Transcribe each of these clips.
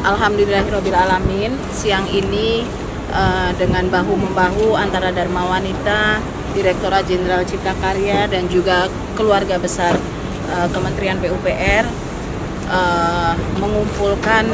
Alhamdulillahirabbil alamin, siang ini dengan bahu-membahu antara Dharma Wanita, Direktorat Jenderal Cipta Karya dan juga keluarga besar Kementerian PUPR mengumpulkan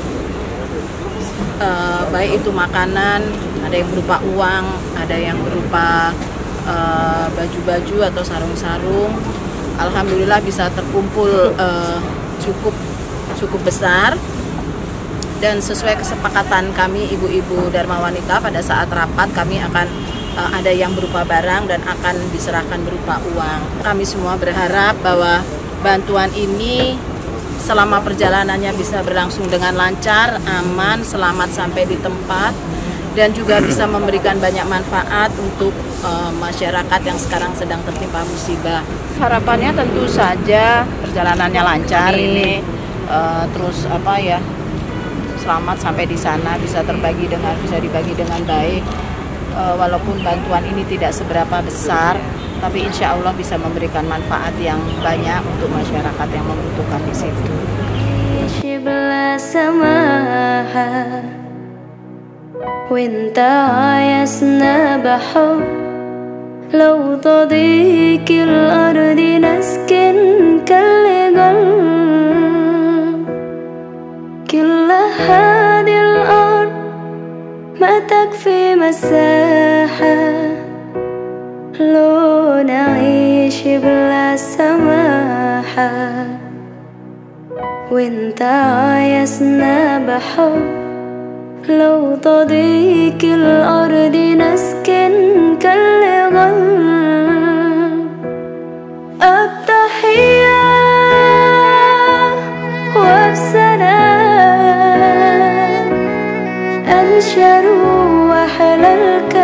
baik itu makanan, ada yang berupa uang, ada yang berupa baju-baju atau sarung-sarung. Alhamdulillah bisa terkumpul cukup besar, dan sesuai kesepakatan kami ibu-ibu Dharma Wanita pada saat rapat, kami akan ada yang berupa barang dan akan diserahkan berupa uang. Kami semua berharap bahwa bantuan ini selama perjalanannya bisa berlangsung dengan lancar, aman, selamat sampai di tempat, dan juga bisa memberikan banyak manfaat untuk masyarakat yang sekarang sedang tertimpa musibah. Harapannya tentu saja perjalanannya lancar ini, terus selamat sampai di sana, bisa dibagi dengan baik. Walaupun bantuan ini tidak seberapa besar, tapi insya Allah bisa memberikan manfaat yang banyak untuk masyarakat yang membutuhkan di situ. وانت عايزنا بحب لو تضيق الأرض نسكن كالجل كل هذه الأرض ما تكفي مساحة لو نعيش بلا سماحة وانت عايزنا بحب لو تضيق الأرض نسكن كالغل التحية وبسلام أنشروا أحلى الكلام